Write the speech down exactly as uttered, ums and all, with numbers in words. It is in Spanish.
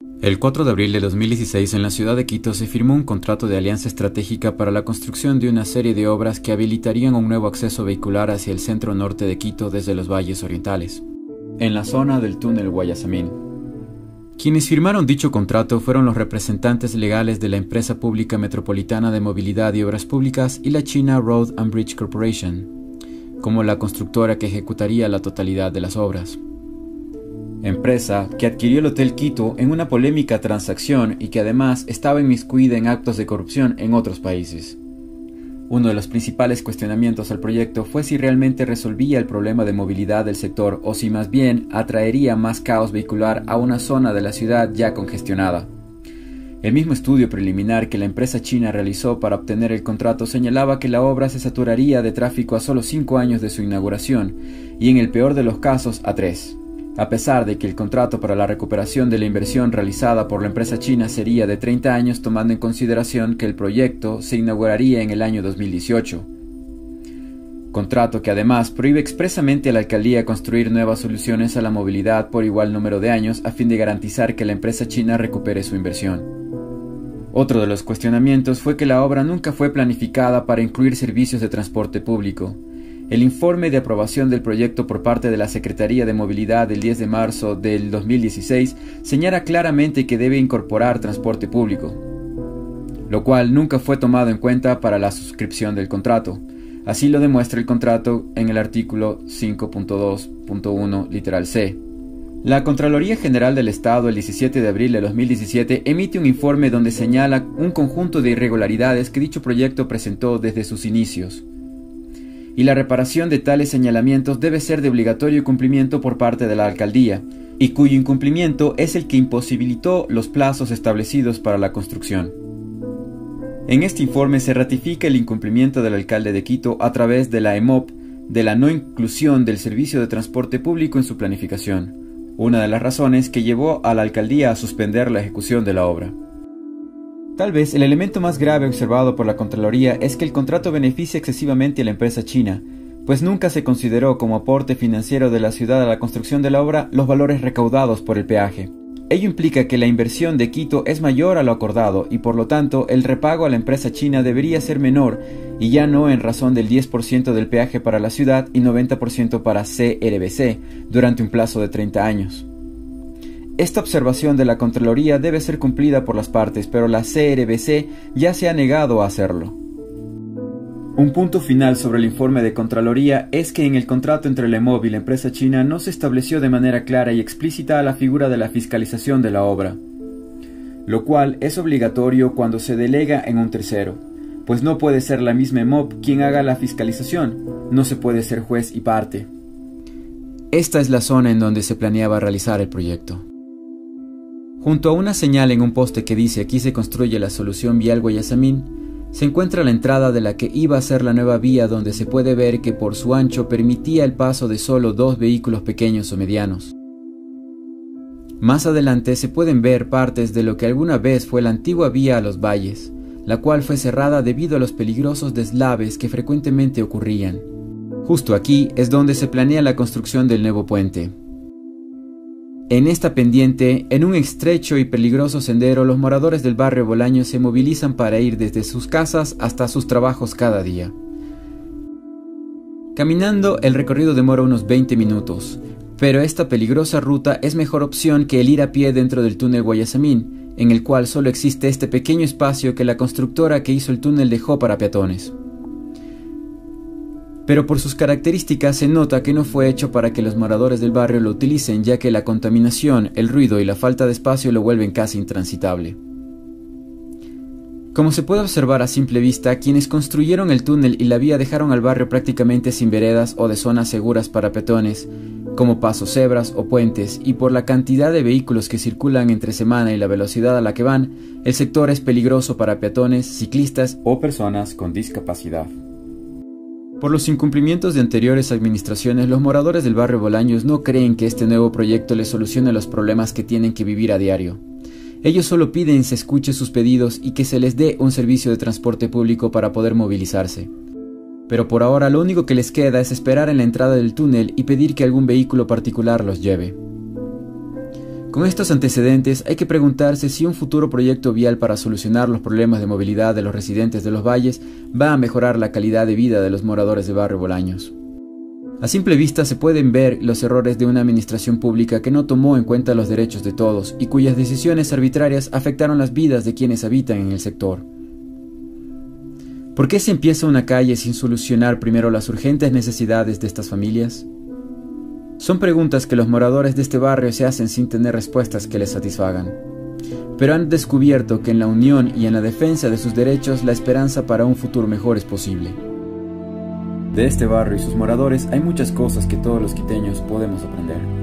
El cuatro de abril de dos mil dieciséis en la ciudad de Quito se firmó un contrato de alianza estratégica para la construcción de una serie de obras que habilitarían un nuevo acceso vehicular hacia el centro norte de Quito desde los valles orientales, en la zona del túnel Guayasamín. Quienes firmaron dicho contrato fueron los representantes legales de la empresa pública metropolitana de movilidad y obras públicas y la China Road and Bridge Corporation, como la constructora que ejecutaría la totalidad de las obras. Empresa que adquirió el Hotel Quito en una polémica transacción y que además estaba inmiscuida en actos de corrupción en otros países. Uno de los principales cuestionamientos al proyecto fue si realmente resolvía el problema de movilidad del sector o si más bien atraería más caos vehicular a una zona de la ciudad ya congestionada. El mismo estudio preliminar que la empresa china realizó para obtener el contrato señalaba que la obra se saturaría de tráfico a solo cinco años de su inauguración y en el peor de los casos a tres. A pesar de que el contrato para la recuperación de la inversión realizada por la empresa china sería de treinta años, tomando en consideración que el proyecto se inauguraría en el año dos mil dieciocho. Contrato que además prohíbe expresamente a la alcaldía construir nuevas soluciones a la movilidad por igual número de años a fin de garantizar que la empresa china recupere su inversión. Otro de los cuestionamientos fue que la obra nunca fue planificada para incluir servicios de transporte público. El informe de aprobación del proyecto por parte de la Secretaría de Movilidad del diez de marzo del dos mil dieciséis señala claramente que debe incorporar transporte público, lo cual nunca fue tomado en cuenta para la suscripción del contrato. Así lo demuestra el contrato en el artículo cinco punto dos punto uno literal C. La Contraloría General del Estado el diecisiete de abril de dos mil diecisiete emite un informe donde señala un conjunto de irregularidades que dicho proyecto presentó desde sus inicios, y la reparación de tales señalamientos debe ser de obligatorio cumplimiento por parte de la alcaldía, y cuyo incumplimiento es el que imposibilitó los plazos establecidos para la construcción. En este informe se ratifica el incumplimiento del alcalde de Quito a través de la E M O P de la no inclusión del servicio de transporte público en su planificación, una de las razones que llevó a la alcaldía a suspender la ejecución de la obra. Tal vez el elemento más grave observado por la Contraloría es que el contrato beneficia excesivamente a la empresa china, pues nunca se consideró como aporte financiero de la ciudad a la construcción de la obra los valores recaudados por el peaje. Ello implica que la inversión de Quito es mayor a lo acordado y por lo tanto el repago a la empresa china debería ser menor y ya no en razón del diez por ciento del peaje para la ciudad y noventa por ciento para C R B C durante un plazo de treinta años. Esta observación de la Contraloría debe ser cumplida por las partes, pero la C R B C ya se ha negado a hacerlo. Un punto final sobre el informe de Contraloría es que en el contrato entre la E M O B y la empresa china no se estableció de manera clara y explícita la figura de la fiscalización de la obra, lo cual es obligatorio cuando se delega en un tercero, pues no puede ser la misma E M O B quien haga la fiscalización, no se puede ser juez y parte. Esta es la zona en donde se planeaba realizar el proyecto. Junto a una señal en un poste que dice aquí se construye la solución vial Guayasamín, se encuentra la entrada de la que iba a ser la nueva vía donde se puede ver que por su ancho permitía el paso de solo dos vehículos pequeños o medianos. Más adelante se pueden ver partes de lo que alguna vez fue la antigua vía a los valles, la cual fue cerrada debido a los peligrosos deslaves que frecuentemente ocurrían. Justo aquí es donde se planea la construcción del nuevo puente. En esta pendiente, en un estrecho y peligroso sendero, los moradores del barrio Bolaños se movilizan para ir desde sus casas hasta sus trabajos cada día. Caminando, el recorrido demora unos veinte minutos, pero esta peligrosa ruta es mejor opción que el ir a pie dentro del túnel Guayasamín, en el cual solo existe este pequeño espacio que la constructora que hizo el túnel dejó para peatones. Pero por sus características se nota que no fue hecho para que los moradores del barrio lo utilicen, ya que la contaminación, el ruido y la falta de espacio lo vuelven casi intransitable. Como se puede observar a simple vista, quienes construyeron el túnel y la vía dejaron al barrio prácticamente sin veredas o de zonas seguras para peatones, como pasos cebras o puentes, y por la cantidad de vehículos que circulan entre semana y la velocidad a la que van, el sector es peligroso para peatones, ciclistas o personas con discapacidad. Por los incumplimientos de anteriores administraciones, los moradores del barrio Bolaños no creen que este nuevo proyecto les solucione los problemas que tienen que vivir a diario. Ellos solo piden se escuche sus pedidos y que se les dé un servicio de transporte público para poder movilizarse. Pero por ahora lo único que les queda es esperar en la entrada del túnel y pedir que algún vehículo particular los lleve. Con estos antecedentes hay que preguntarse si un futuro proyecto vial para solucionar los problemas de movilidad de los residentes de los valles va a mejorar la calidad de vida de los moradores de Barrio Bolaños. A simple vista se pueden ver los errores de una administración pública que no tomó en cuenta los derechos de todos y cuyas decisiones arbitrarias afectaron las vidas de quienes habitan en el sector. ¿Por qué se empieza una calle sin solucionar primero las urgentes necesidades de estas familias? Son preguntas que los moradores de este barrio se hacen sin tener respuestas que les satisfagan. Pero han descubierto que en la unión y en la defensa de sus derechos la esperanza para un futuro mejor es posible. De este barrio y sus moradores hay muchas cosas que todos los quiteños podemos aprender.